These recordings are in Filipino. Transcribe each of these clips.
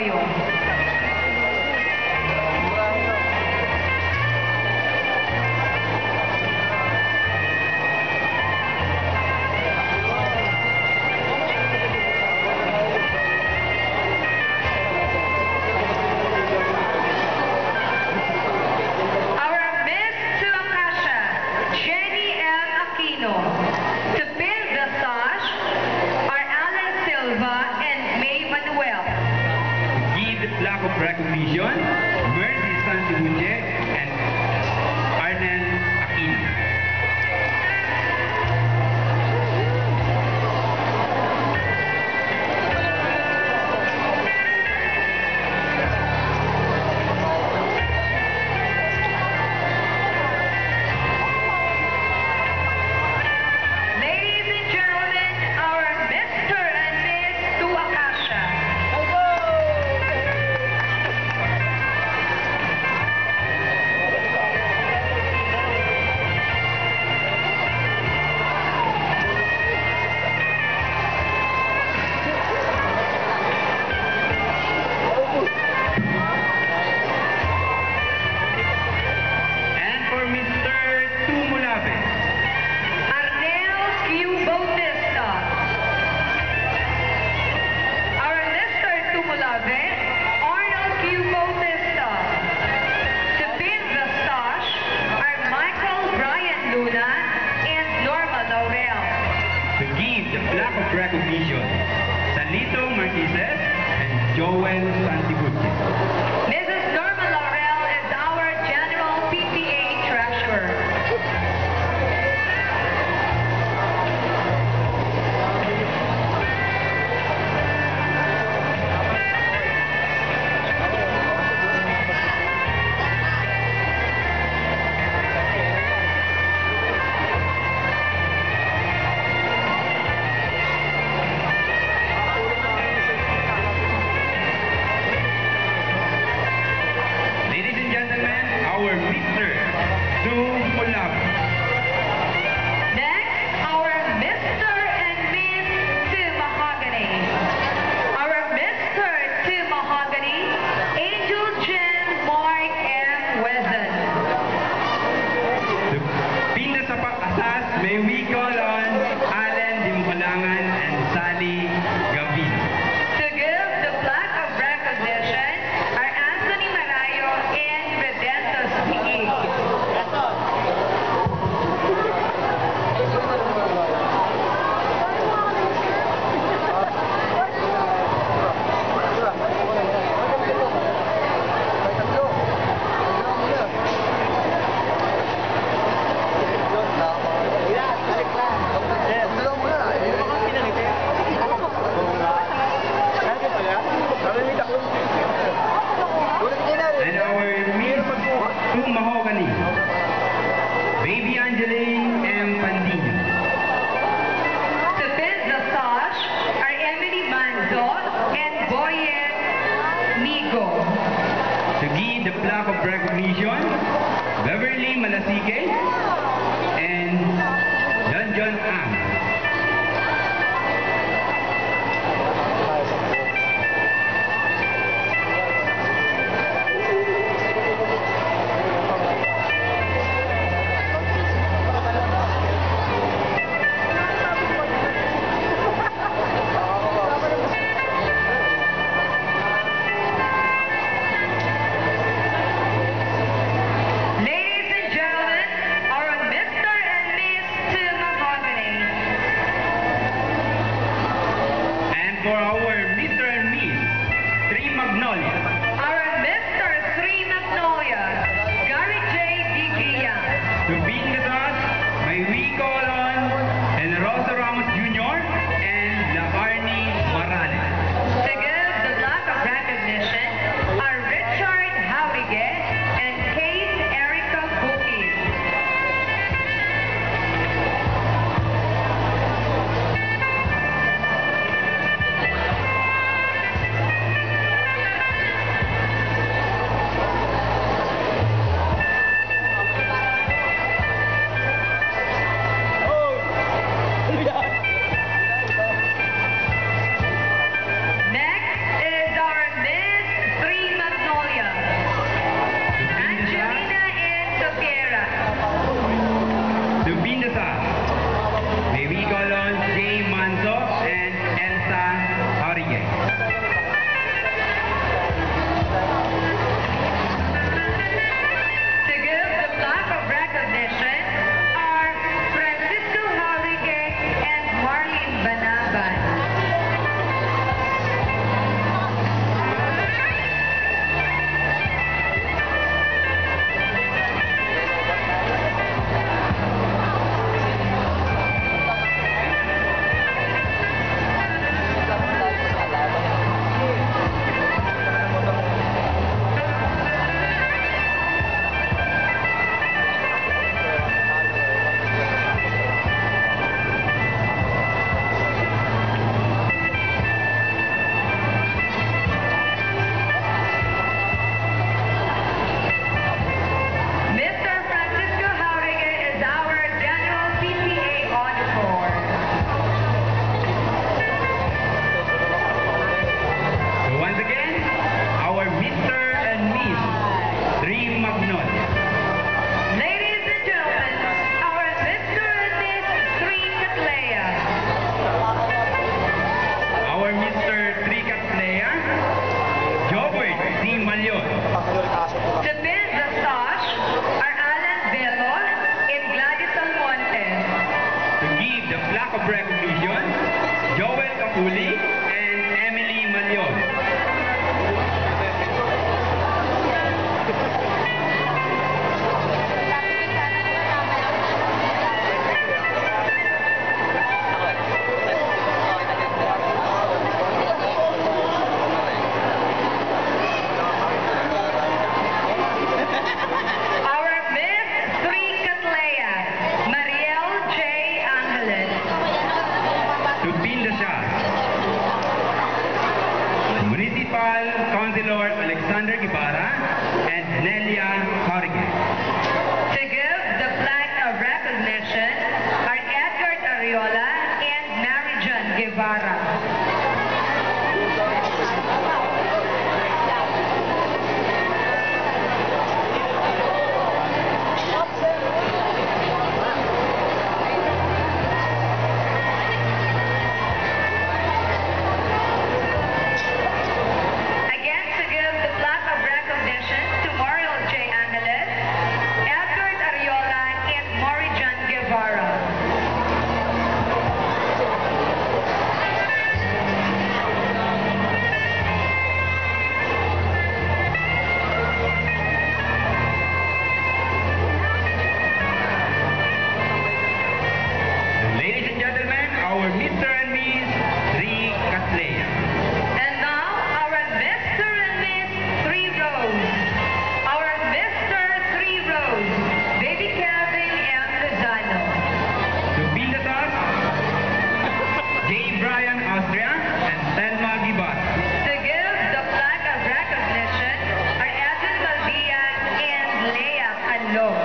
Arroyo. Plaque of recognition, Mercy Santibuche and Arnel Aquino. Ladies and gentlemen, our Mr. and Miss Tuakasha. Recognition, Salito Marquezes and Joel Santibuche. Mrs. Norma Laurel is our General PTA Treasurer. Our Mr. Tumulab. Next, our Mr. and Miss to Mahogany. Our Mr. to Mahogany, Angel Jen Mark M. Wesson. The Pinda sa Asas, may we call on Allen Dimbalangan and Sally Gavin. To give the plaque of recognition are Anthony Marayo and Redentos P.E. And our Miss to Mahogany, Baby Angeline M. Pandino. To pin the sash are Emily Manzo and Boyen Migo. To give the plaque of recognition, Beverly Malasike and John Ang. Ladies and gentlemen, our Mr. and Miss to Mahogany. again, our Mr. and Miss Dream Magnon. Ladies and gentlemen, our Mr. and Miss Three Catlea. Our Mr. Tricatlea, Jobert D. Malion. To pin the sash are Alan Velo and Gladys Almonte. To give the plaque of recognition, Joel Capuli and Emily Malion. Our Miss Three Catlea, Mariel J. Angeles. To pin the shot, Municipal Councilor Alexander Ibarra and Nelia Jorge. To give the plaque of recognition are Edgar Ariola and Mary John Guevara. Again, to give the plaque of recognition to Mariel J. Angeles, Edgar Ariola, and Mary John Guevara. Ladies and gentlemen, our Mr. and Miss Three Catlea. And now, our Mr. and Miss Three Rose. Our Mr. Three Rose, Baby Kevin M. Lozano. To pin the toss, J. Brian Austria and Selma Gibar. To give the plaque of recognition are Edwin Valdian and Lea Canlo.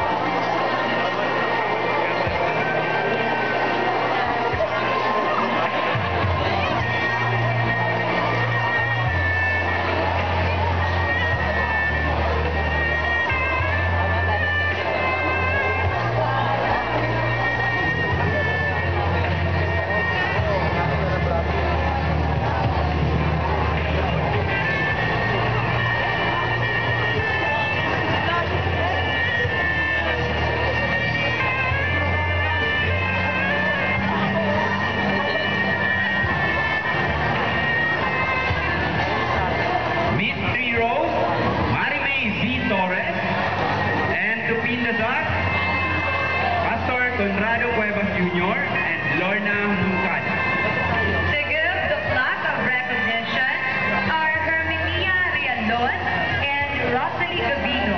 Miss Three Rose, Marimay V. Torres, and to pin the toss, Pastor Conrado Cuevas Jr. and Lorna Moncada. To give the plaque of recognition are Herminia Riandon and Rosalie Gavino.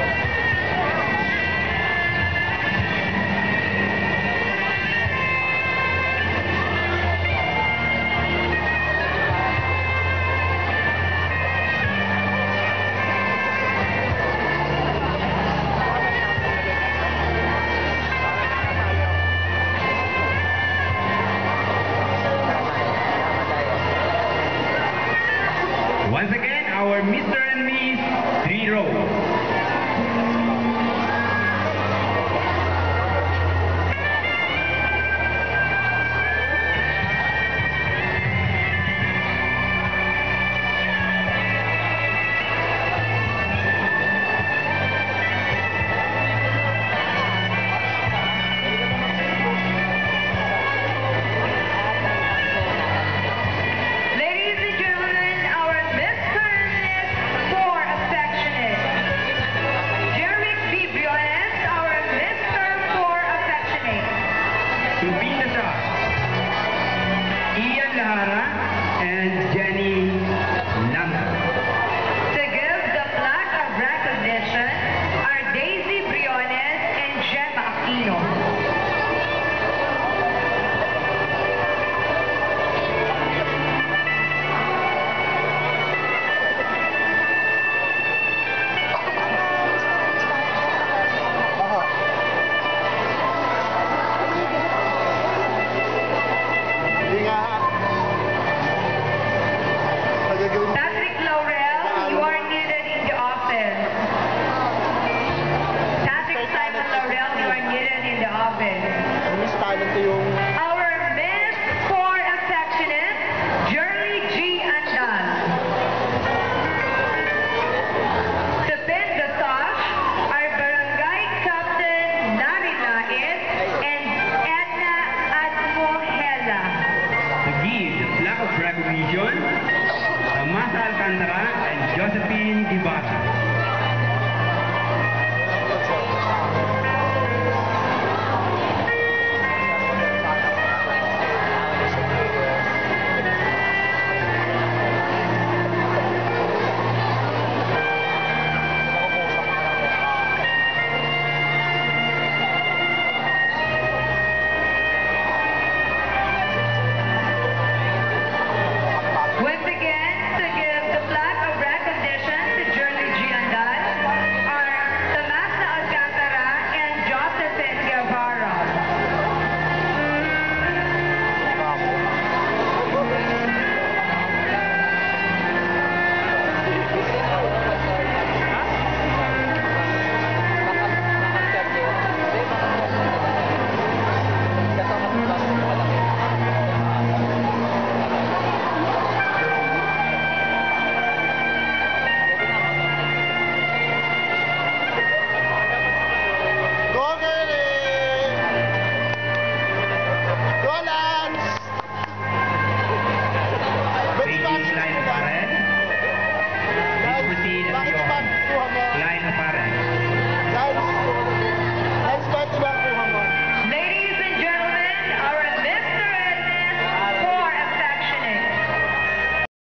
Once again, our Mr. and Miss Three Rose. Ladies and gentlemen, our Mr. and Miss Four Affectionate. Derek B. Briones, our Mr. Four Affectionate. To pin the toss, Ian Lahara and Jenny Langa. To give the plaque of recognition are Daisy Briones and Gemma Aquino. Hindi nga. Pagagawin Patrick Alcantara and Josephine Ibarra.